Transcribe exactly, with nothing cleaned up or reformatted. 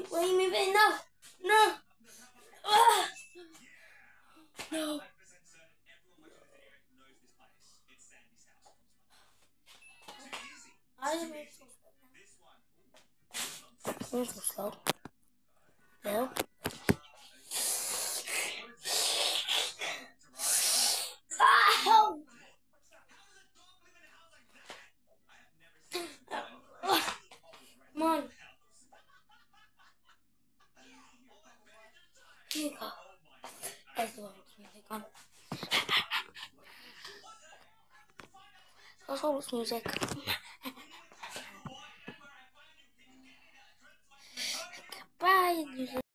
Why are you moving? No! No! Ah! No! I didn't move so slow. Move so slow. No. Ow! Come on. Here you go. That's the Roblox music on. That's Roblox music. Bye.